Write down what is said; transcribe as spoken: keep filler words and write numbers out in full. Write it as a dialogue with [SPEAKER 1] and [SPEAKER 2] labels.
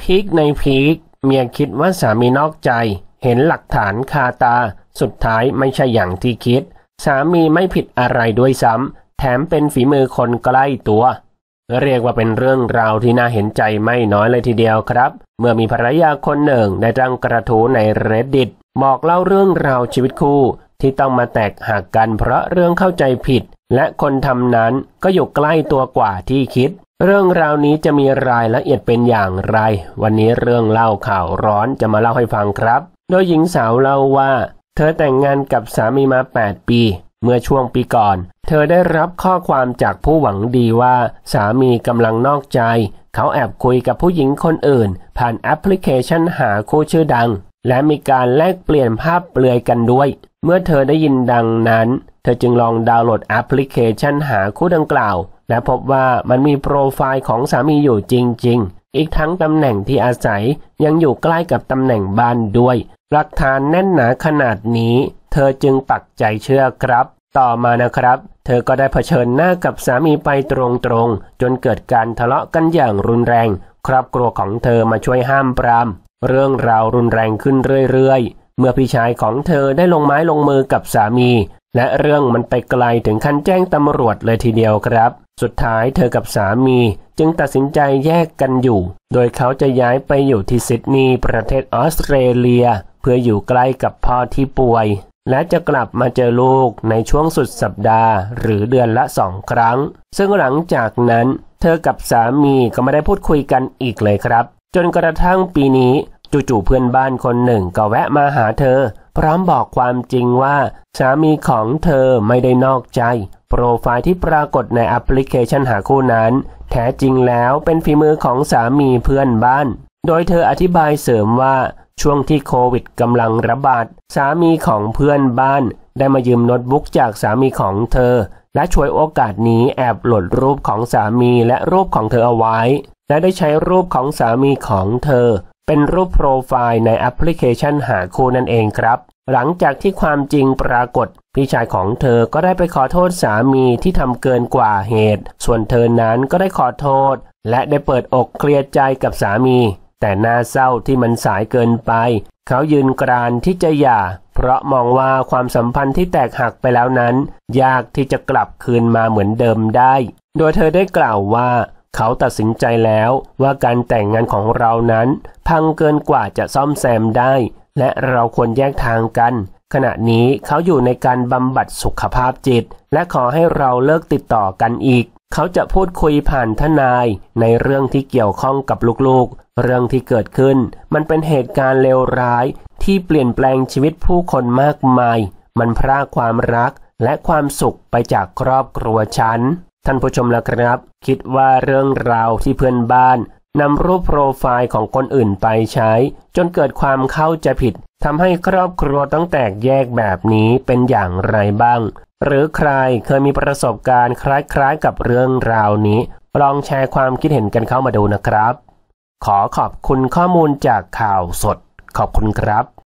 [SPEAKER 1] พีคในพีคเมียคิดว่าสามีนอกใจเห็นหลักฐานคาตาสุดท้ายไม่ใช่อย่างที่คิดสามีไม่ผิดอะไรด้วยซ้ำแถมเป็นฝีมือคนใกล้ตัวเรียกว่าเป็นเรื่องราวที่น่าเห็นใจไม่น้อยเลยทีเดียวครับเมื่อมีภรรยาคนหนึ่งได้ตั้งกระทู้ใน Reddit บอกเล่าเรื่องราวชีวิตคู่ที่ต้องมาแตกหักกันเพราะเรื่องเข้าใจผิดและคนทำนั้นก็อยู่ใกล้ตัวกว่าที่คิดเรื่องราวนี้จะมีรายละเอียดเป็นอย่างไรวันนี้เรื่องเล่าข่าวร้อนจะมาเล่าให้ฟังครับโดยหญิงสาวเล่าว่าเธอแต่งงานกับสามีมาแปดปีเมื่อช่วงปีก่อนเธอได้รับข้อความจากผู้หวังดีว่าสามีกำลังนอกใจเขาแอบคุยกับผู้หญิงคนอื่นผ่านแอปพลิเคชันหาคู่ชื่อดังและมีการแลกเปลี่ยนภาพเปลือยกันด้วยเมื่อเธอได้ยินดังนั้นเธอจึงลองดาวน์โหลดแอปพลิเคชันหาคู่ดังกล่าวและพบว่ามันมีโปรไฟล์ของสามีอยู่จริงๆอีกทั้งตำแหน่งที่อาศัยยังอยู่ใกล้กับตำแหน่งบ้านด้วยหลักฐานแน่นหนาขนาดนี้เธอจึงปักใจเชื่อครับต่อมานะครับเธอก็ได้เผชิญหน้ากับสามีไปตรงๆจนเกิดการทะเลาะกันอย่างรุนแรงครอบครัวของเธอมาช่วยห้ามปรามเรื่องราวรุนแรงขึ้นเรื่อยๆเมื่อพี่ชายของเธอได้ลงไม้ลงมือกับสามีและเรื่องมันไปไกลถึงขั้นแจ้งตำรวจเลยทีเดียวครับสุดท้ายเธอกับสามีจึงตัดสินใจแยกกันอยู่โดยเขาจะย้ายไปอยู่ที่ซิดนีย์ประเทศออสเตรเลียเพื่ออยู่ใกล้กับพ่อที่ป่วยและจะกลับมาเจอลูกในช่วงสุดสัปดาห์หรือเดือนละสองครั้งซึ่งหลังจากนั้นเธอกับสามีก็ไม่ได้พูดคุยกันอีกเลยครับจนกระทั่งปีนี้จู่ๆเพื่อนบ้านคนหนึ่งก็แวะมาหาเธอพร้อมบอกความจริงว่าสามีของเธอไม่ได้นอกใจโปรไฟล์ที่ปรากฏในแอปพลิเคชันหาคู่นั้นแท้จริงแล้วเป็นฝีมือของสามีเพื่อนบ้านโดยเธออธิบายเสริมว่าช่วงที่โควิดกำลังระบาดสามีของเพื่อนบ้านได้มายืมโน้ตบุ๊กจากสามีของเธอและช่วยโอกาสนี้แอบโหลดรูปของสามีและรูปของเธอเอาไว้และได้ใช้รูปของสามีของเธอเป็นรูปโปรไฟล์ในแอปพลิเคชันหาคู่นั่นเองครับหลังจากที่ความจริงปรากฏพี่ชายของเธอก็ได้ไปขอโทษสามีที่ทำเกินกว่าเหตุส่วนเธอนั้นก็ได้ขอโทษและได้เปิดอกเคลียร์ใจกับสามีแต่น่าเศร้าที่มันสายเกินไปเขายืนกรานที่จะหย่าเพราะมองว่าความสัมพันธ์ที่แตกหักไปแล้วนั้นยากที่จะกลับคืนมาเหมือนเดิมได้โดยเธอได้กล่าวว่าเขาตัดสินใจแล้วว่าการแต่งงานของเรานั้นพังเกินกว่าจะซ่อมแซมได้และเราควรแยกทางกันขณะนี้เขาอยู่ในการบำบัดสุขภาพจิตและขอให้เราเลิกติดต่อกันอีกเขาจะพูดคุยผ่านทนายในเรื่องที่เกี่ยวข้องกับลูกๆเรื่องที่เกิดขึ้นมันเป็นเหตุการณ์เลวร้ายที่เปลี่ยนแปลงชีวิตผู้คนมากมายมันพรากความรักและความสุขไปจากครอบครัวฉันท่านผู้ชมล่ะครับคิดว่าเรื่องราวที่เพื่อนบ้านนำรูปโปรไฟล์ของคนอื่นไปใช้จนเกิดความเข้าใจผิดทำให้ครอบครัวต้องแตกแยกแบบนี้เป็นอย่างไรบ้างหรือใครเคยมีประสบการณ์คล้ายๆกับเรื่องราวนี้ลองแชร์ความคิดเห็นกันเข้ามาดูนะครับขอขอบคุณข้อมูลจากข่าวสดขอบคุณครับ